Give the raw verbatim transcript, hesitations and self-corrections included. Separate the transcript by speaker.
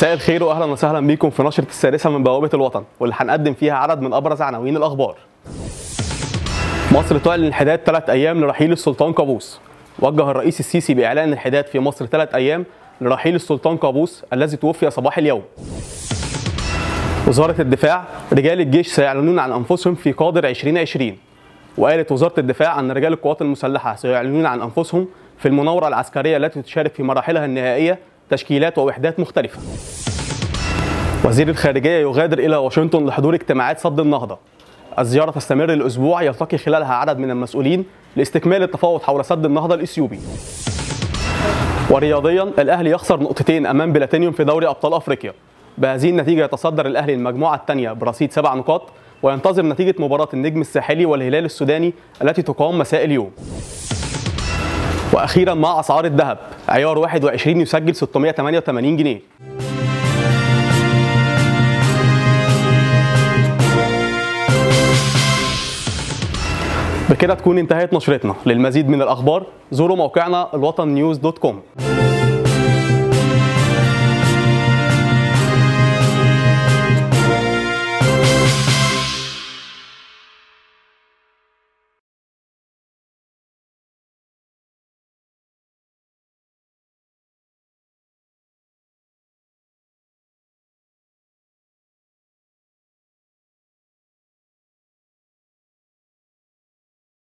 Speaker 1: مساء الخير واهلا وسهلا بيكم في نشرة السادسة من بوابة الوطن، واللي هنقدم فيها عدد من ابرز عناوين الاخبار. مصر تعلن الحداد ثلاث ايام لرحيل السلطان قابوس. وجه الرئيس السيسي باعلان الحداد في مصر ثلاث ايام لرحيل السلطان قابوس الذي توفي صباح اليوم. وزارة الدفاع: رجال الجيش سيعلنون عن انفسهم في قادر ألفين وعشرين. وقالت وزارة الدفاع ان رجال القوات المسلحة سيعلنون عن انفسهم في المناورة العسكرية التي تشارك في مراحلها النهائية تشكيلات ووحدات مختلفة. وزير الخارجية يغادر إلى واشنطن لحضور اجتماعات سد النهضة. الزيارة تستمر الأسبوع يلتقي خلالها عدد من المسؤولين لاستكمال التفاوض حول سد النهضة الإثيوبي. ورياضيا: الأهلي يخسر نقطتين أمام بلاتينيوم في دوري أبطال أفريقيا. بهذه النتيجة يتصدر الأهلي المجموعة الثانية برصيد سبع نقاط، وينتظر نتيجة مباراة النجم الساحلي والهلال السوداني التي تقام مساء اليوم. وأخيرا مع أسعار الذهب: عيار واحد وعشرين يسجل ستمائة وثمانية وثمانين جنيه. بكده تكون انتهت نشرتنا. للمزيد من الأخبار زوروا موقعنا الوطن نيوز دوت كوم.